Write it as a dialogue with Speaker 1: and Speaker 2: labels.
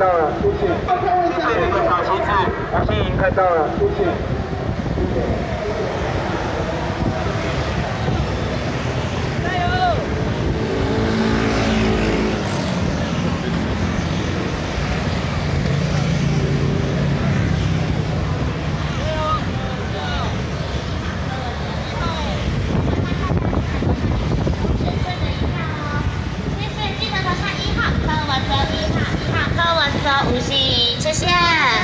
Speaker 1: 到了，谢谢。谢谢各场旗帜，吴欣莹看到了，谢谢。加油！
Speaker 2: 柯文哲1号，柯文哲1号，柯文哲吴欣莹，谢谢。